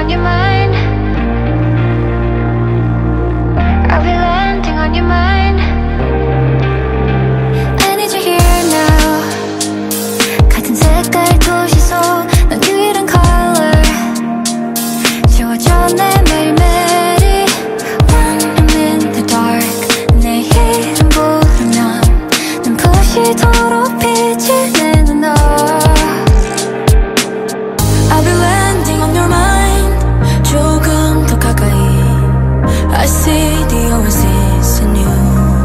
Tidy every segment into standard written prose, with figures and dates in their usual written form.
on your mind. I'll be landing on your mind. I need you here now. 같은 색깔 도시 속 넌 유일한 color. 지워져 내 매일매일이 When I'm in the dark. 내 이름 부르면 눈부시도록 빛을 내는 너. I'll be landing on your mind. 조금 더 가까이. I see the oasis in you.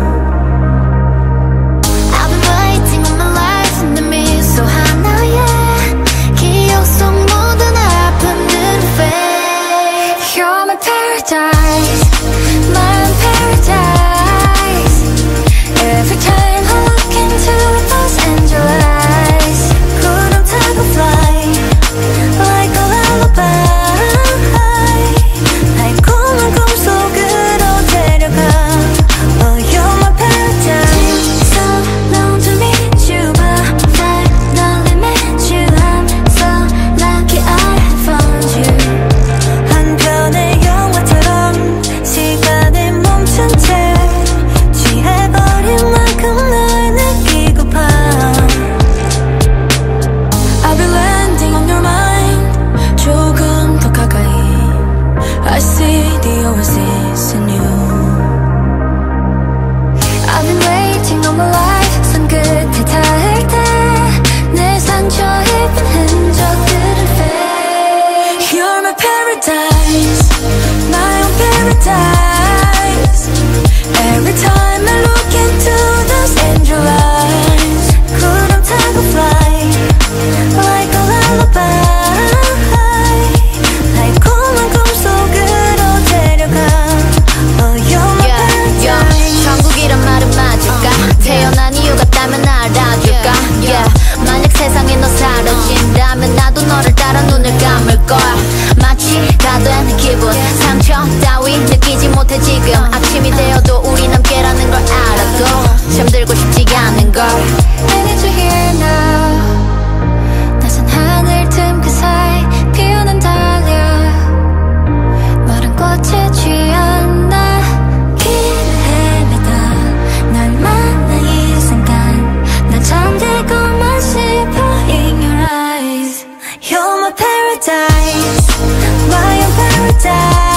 I've been waiting all my life in the 미소 하나에 기억 속 모든 아픔들은 fade. You're my paradise, my own paradise. Every time I look into those angel eyes, 구름 타고 fly like a lullaby. 달콤한 꿈 속으로 데려가. Oh, you're my paradise. So long to meet you, but finally met you. I'm so lucky I have found you. 한 편의 영화처럼 시간이 멈춘 채 취해버릴 만큼 널 느끼고파. I'll be landing on your mind. 조금 더 가까이. I see the oasis in you. I've been waiting all my life. 손끝에 닿을 때 내 상처 입은 흔적들은 fade. You're my paradise, my own paradise. Every time I look into those angel eyes, 구름 타고 fly like a lullaby. 달콤한 꿈 속으로 데려가. Oh, you're my paradise. 천국이란 말은 맞을까? 태어난 이유가 있다면 알아줄까? 만약 세상에 너 사라진다면 나도 너를 따라 눈을 감을 거야. 마취가 된 기분, 상처 따위 느끼지 못해 지금. 아침이 되어도 우린 함께라는 걸 알아도 잠들고 싶지 않은 걸. I need you here now. 낮은 하늘 틈 그 사이 피어난 달려. 너란 꽃에 취한 나. 길을 헤매다 널 만나 이 순간 난 잠들고만 싶어 in your eyes. You're my paradise, my own paradise.